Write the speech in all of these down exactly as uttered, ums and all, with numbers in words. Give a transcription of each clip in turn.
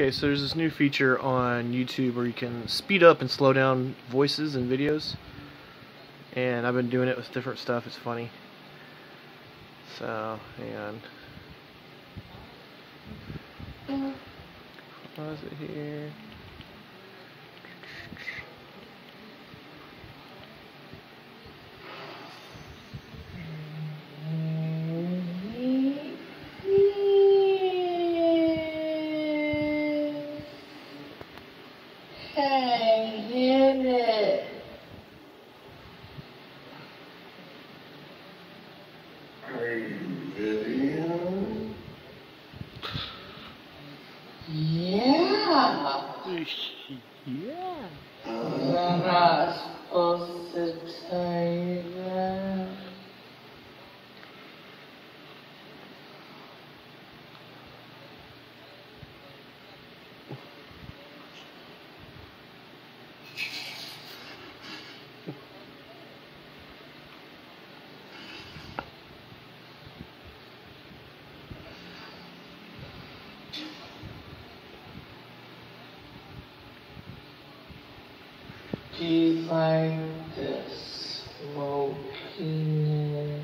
Okay, so there's this new feature on YouTube where you can speed up and slow down voices and videos. And I've been doing it with different stuff. It's funny. So, hang on. Pause it here. Hey, hit it. Are you video? Yeah. Yeah. I'm not supposed to tell you that. Do you find this smokiness?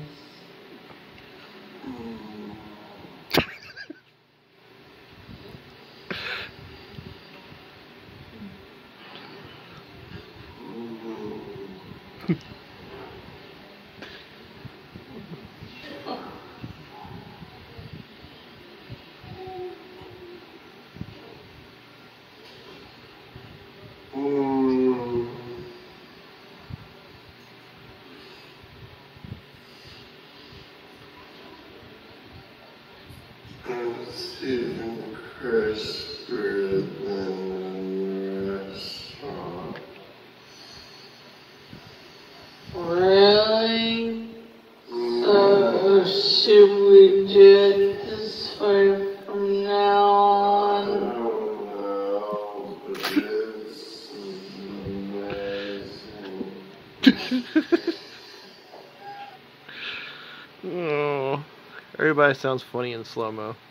It's even crispier than the restaurant. Really? So should we do it this way from now on? I don't know, but this is amazing. Oh, everybody sounds funny in slow-mo.